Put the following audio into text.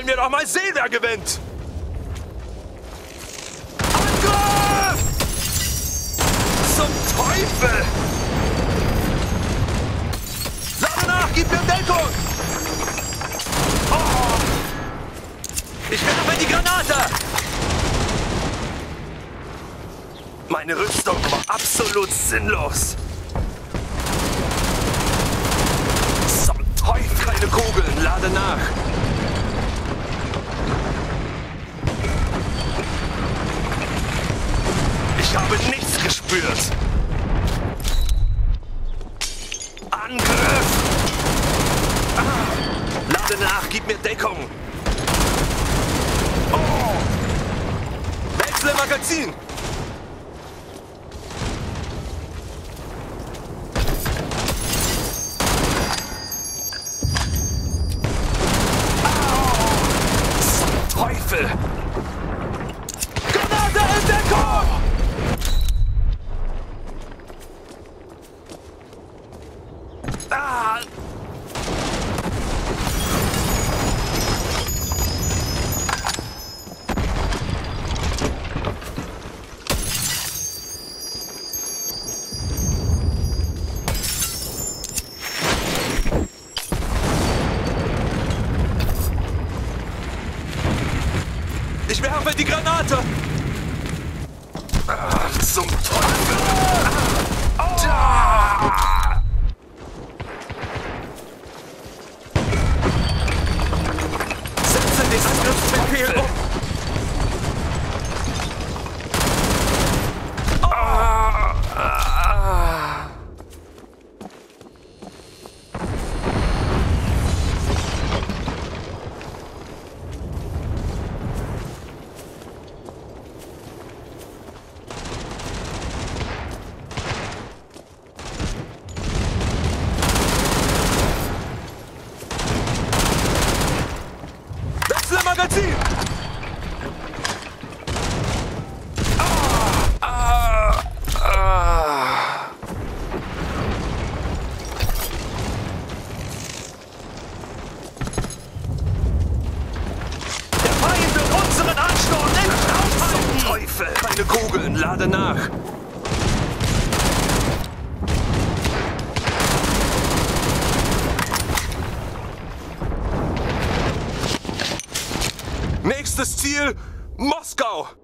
wollen wir doch mal sehen, wer gewinnt. Angriff! Zum Teufel! Lade nach, gib mir Deckung! Oh. Ich werfe die Granate! Meine Rüstung war absolut sinnlos. Zum Teufel! Keine Kugeln, lade nach. Ich habe nichts gespürt. Angriff! Ah. Lade nach, gib mir Deckung. Oh. Wechsle Magazin. Teufel! Granate in Deckung! Ah! Ich werfe die Granate! Zum Teufel! Setze den Angriffsbefehl um! Magazin! Der Feind wird unseren Ansturm nicht aufhalten! Zum Teufel! Keine Kugeln, lade nach! Nächstes Ziel, Moskau!